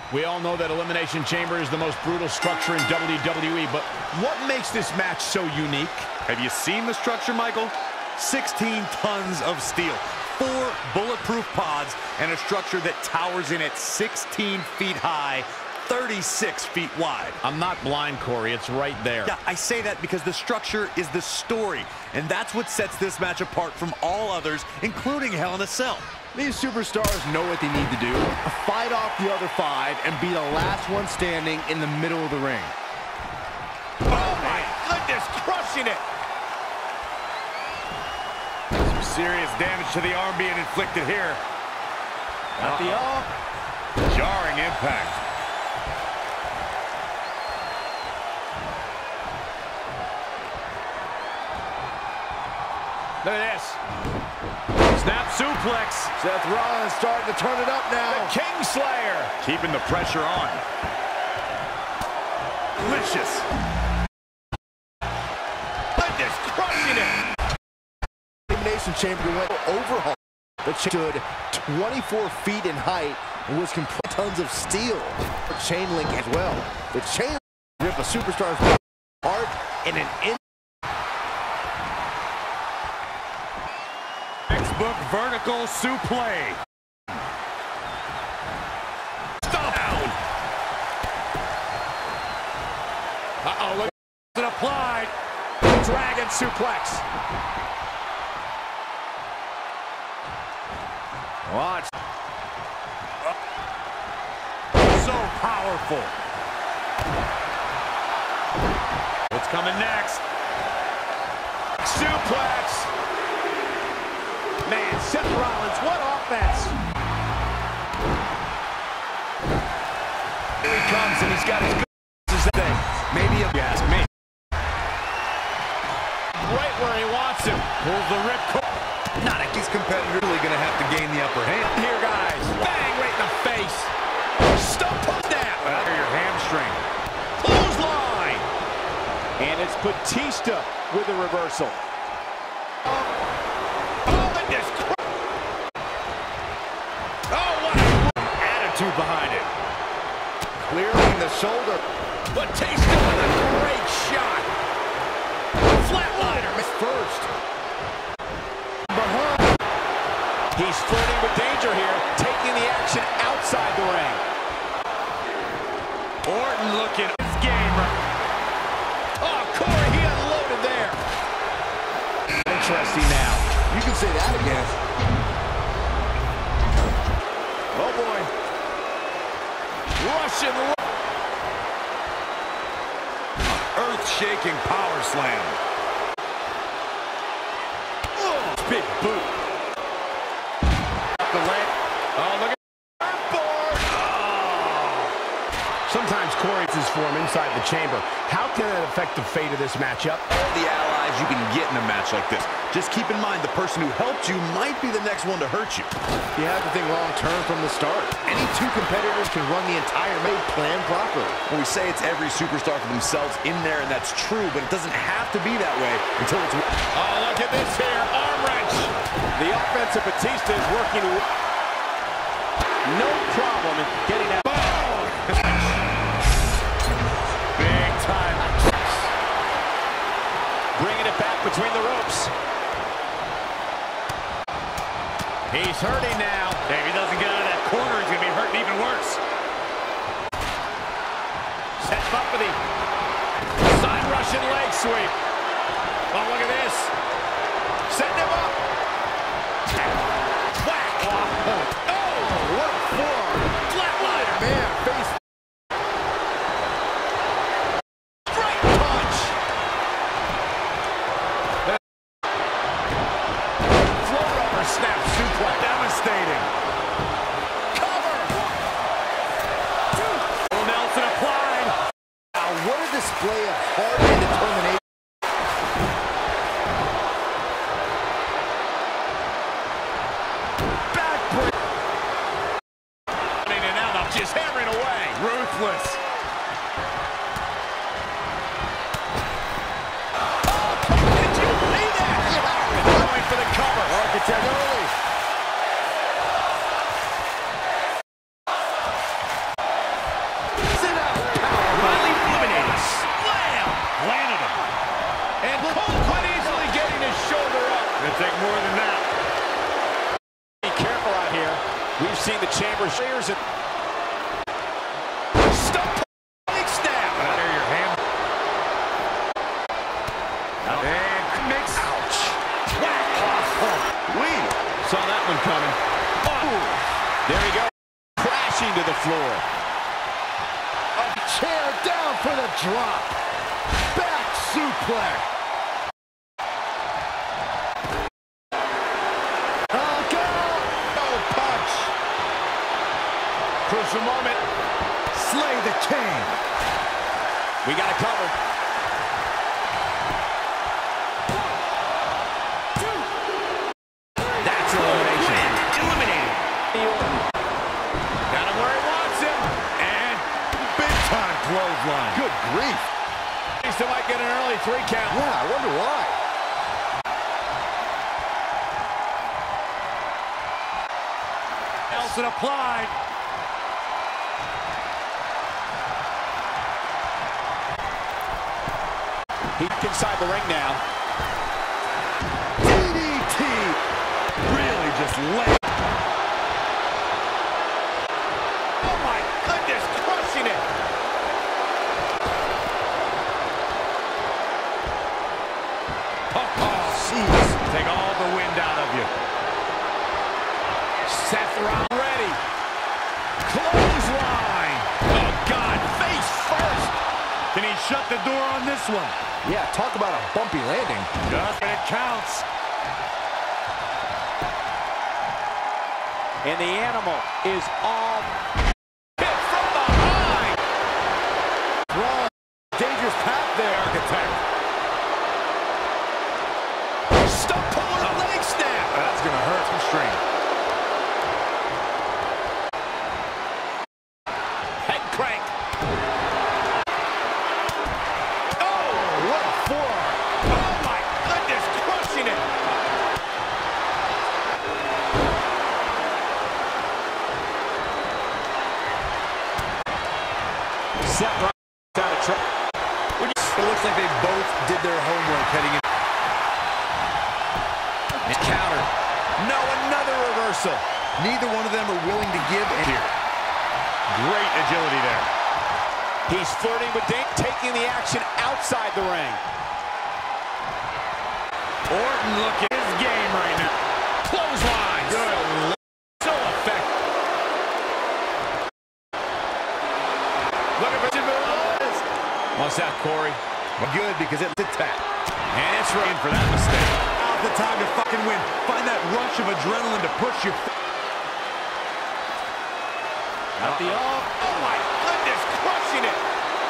We all know that Elimination Chamber is the most brutal structure in WWE, but what makes this match so unique? Have you seen the structure, Michael? 16 tons of steel, 4 bulletproof pods, and a structure that towers in at 16 feet high, 36 feet wide. I'm not blind, Corey. It's right there. Yeah, I say that because the structure is the story, and that's what sets this match apart from all others, including Hell in a Cell. These superstars know what they need to do. Fight off the other 5 and be the last one standing in the middle of the ring. Oh, my goodness, crushing it. Some serious damage to the arm being inflicted here. Got the up. Jarring impact. Look at this. Snap suplex. Seth Rollins starting to turn it up now. The Kingslayer. Keeping the pressure on. Delicious. Goodness, crushing it. Elimination Chamber went overhaul. The stood 24 feet in height and was complete tons of steel. Chain link as well. The chain rip a superstar's heart in an inch. Textbook vertical suplex. Stomp down. Uh-oh, look. It applied. Dragon suplex. Watch. So powerful. What's coming next? Suplex. Man, Seth Rollins, what offense. Here he comes, and he's got his good thing. Maybe if you ask me. Right where he wants him. Pulls the ripcord. Not a key's competitor really going to have to gain the upper hand. Here, guys. Bang, right in the face. Stump down. Under your hamstring. Clothesline. And it's Batista with a reversal. Attitude behind it. Clearing the shoulder. Batista with a great shot. Flatliner missed first. Behind. He's flirting with danger here, taking the action outside the ring. Orton looking at his game. Oh, Corey, he unloaded there. Interesting now. You can say that again. Oh, boy. Russian. Earth-shaking power slam. Oh, big boot. The leg. Oh, look at that board. Oh. Sometimes Corey is form inside the chamber. How can that affect the fate of this matchup? All the allies you can get in a match like this. Just keep in mind the person who helped you might be the next one to hurt you. You have to think long-term from the start. Any 2 competitors can run the entire made plan properly. When we say it's every superstar for themselves in there, and that's true, but it doesn't have to be that way until it's... Oh, look at this here. Arm wrench. The offense of Batista is working. No problem in getting that. Big time. Bringing it back between the ropes. He's hurting now. If he doesn't get out of that corner, he's going to be hurting even worse. Sets up for the side Russian leg sweep. Oh, look at this. Setting him up. Whack. Oh, what a forearm. Flatliner. Man, face. Great punch. Float over snap suplex. Devastating. Cover. Full Nelson applied. Now, what a display of heart and determination. Backbreak. And now they're just hammering away. Ruthless. Did you see that? Yeah. Going for the cover. Architect early. Shears it. Stump. Big snap. There your hand. And mix. Ouch. Whack. We saw that one coming. Oh. There he goes. Crashing to the floor. A chair down for the drop. Back suplex. Crucial moment. Slay the king. We got to cover. 1, 2. That's elimination. Eliminated. Got him where he wants him. And big time clothesline. Good grief. He still might get an early 3 count. Yeah, I wonder why. Nelson applied. He's inside the ring now. DDT. Really just lay. Oh my goodness, crushing it. Jeez. Take all the wind out of you. Seth Rollins ready. Clothesline. Oh God, face first. Can he shut the door on this one? Yeah, talk about a bumpy landing. Just and it counts. And the animal is all hit from behind. Wrong. Dangerous path there, Architect. Stump puller leg snap. That's going to hurt some strain. Head crank. What a forearm. Oh my goodness, crushing it. Seth Rollins out of trouble. It looks like they both did their homework heading in. It's countered. No, another reversal. Neither one of them are willing to give in here. Great agility there. He's flirting with Dane, taking the action outside the ring. Orton looking his game right now. Clothesline. Good. So effective. Looking for Jimenez. What's that, Corey? Well, good, because it's a tap. And it's right For that mistake. Now's the time to fucking win. Find that rush of adrenaline to push your... Not the all. Oh my goodness, crushing it.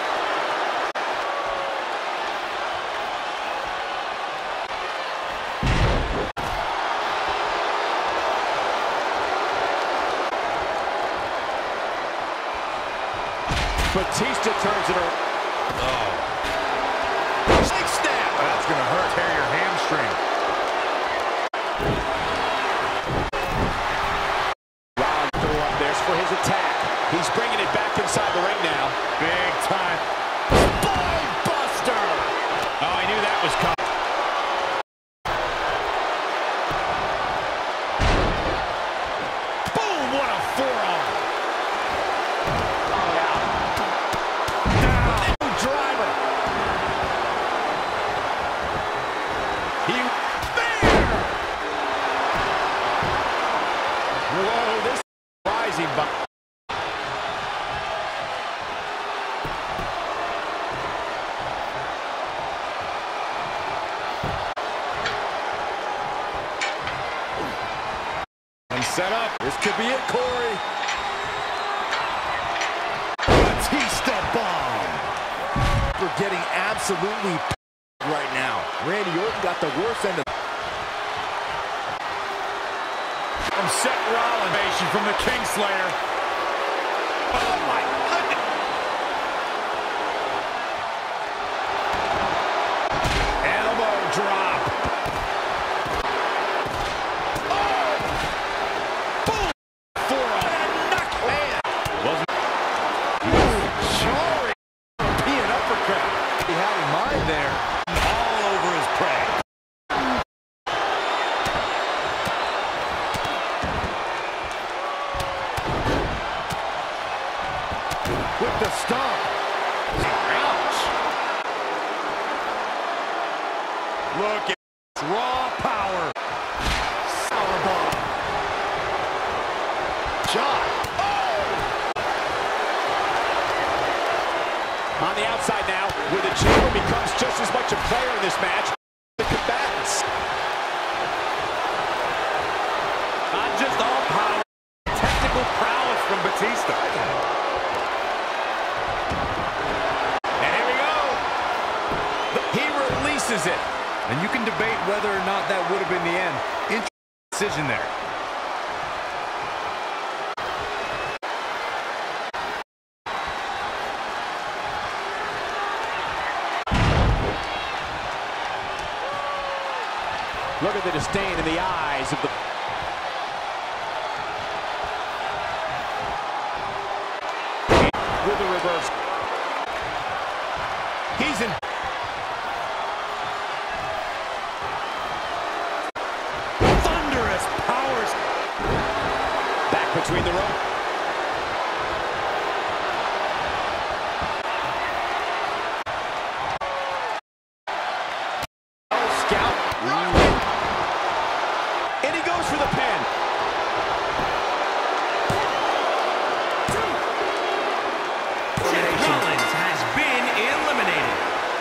Batista turns it around. Oh, Snake snap. that's going to hurt. Tear your hamstring. Rollins threw up there for his attack. He's bringing it back inside the ring now. Big time. Ball buster. Oh, I knew that was coming. Boom, what a forearm. Oh, yeah. Down. Driver. He there. Whoa, this is rising by. Set up. This could be it, Corey. Batista bomb. We're getting absolutely right now. Randy Orton got the worst end of From Seth Rollins, from the Kingslayer. Oh my goodness. Elbow drop. with the stomp. Ouch. Look at raw power. Powerbomb. Shot. On the outside now, where the chamber becomes just as much a player in this match. The combatants. Not just all power, technical prowess from Batista. And here we go. He releases it. And you can debate whether or not that would have been the end. Interesting decision there. Look at the disdain in the eyes of the... With the reverse. He's in. Thunderous powers. Back between the rope. Oh, scout. And he goes for the pin. Rollins has been eliminated.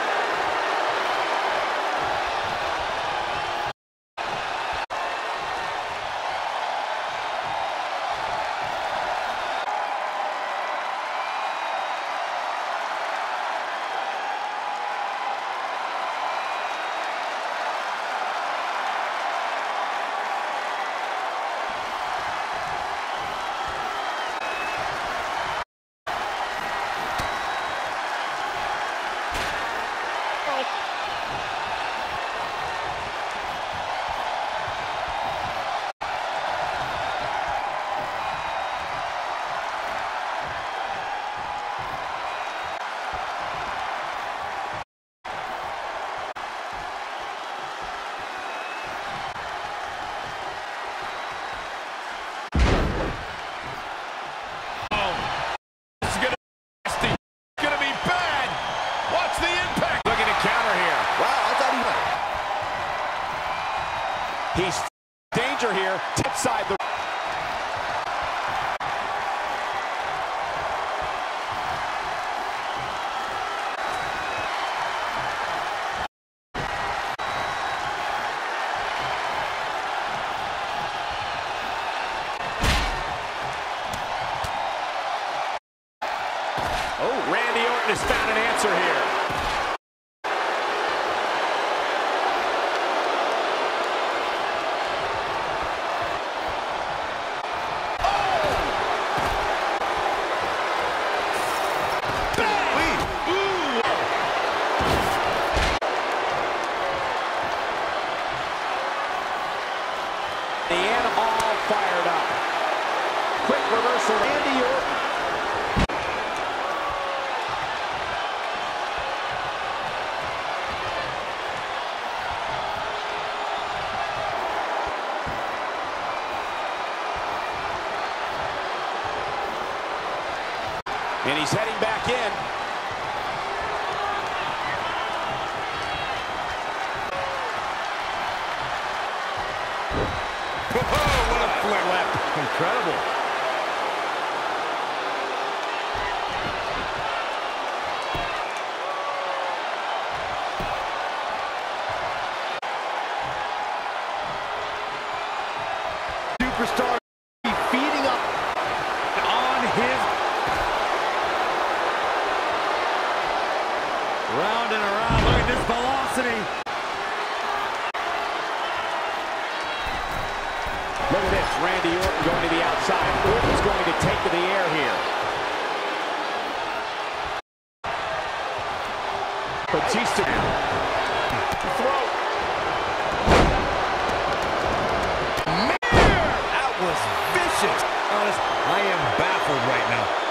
He's danger here. Tip side the... Oh, Randy Orton has found an answer here. All fired up. Quick reversal, Randy Orton. And he's heading back in. What a flip left. Incredible. Superstar feeding up on his... Round and around. Look at this velocity. Look at this, Randy Orton going to the outside. Orton's going to take to the air here. Batista. Throw. That was vicious. Honest, I am baffled right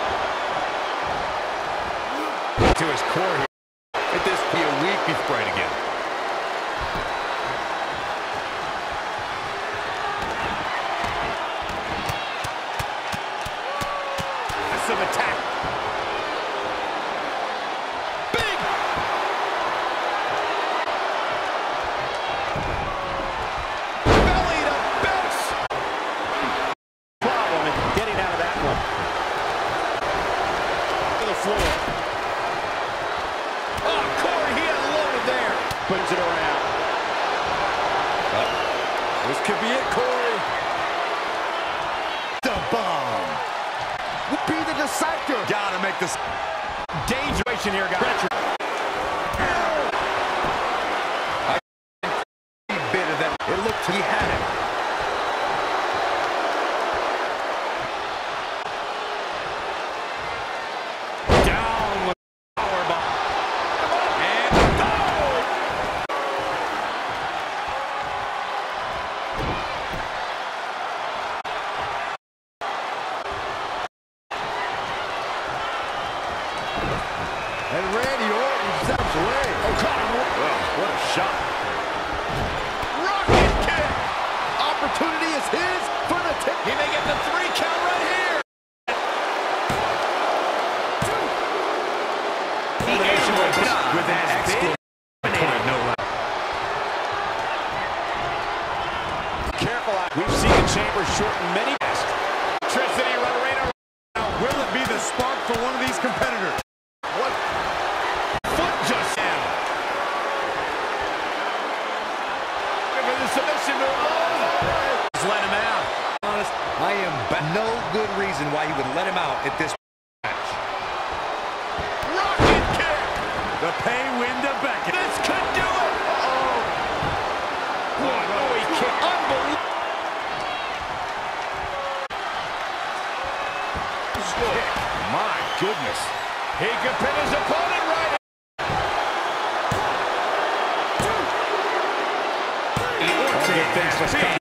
now. To his core here. Let this be a week before right again. Massive attack. floor. Oh, Corey, he unloaded there. Puts it around. This could be it, Corey. The bomb. Will be the decisive. Gotta make this Dangerous here, guys. bit of that. It looked he had it. Down with power bomb. And goal! And Randy Orton steps away. Oh, Connor. What a shot. Rocket kick. Opportunity is his for the tip. He may get the 3 count right here. The Angel With that excellent point, no less. Careful out. We've seen the chamber shorten many. Electricity run right around. Will it be the spark for one of these competitors? What? Foot just down. For the submission move. Just let him out. Honest, I am no good reason why he would let him out at this match. Rocket kick. The pay win to Beckett. This could do it. Uh-oh. What a kick. Unbelievable. My goodness. He could pin his opponent right. Orton has been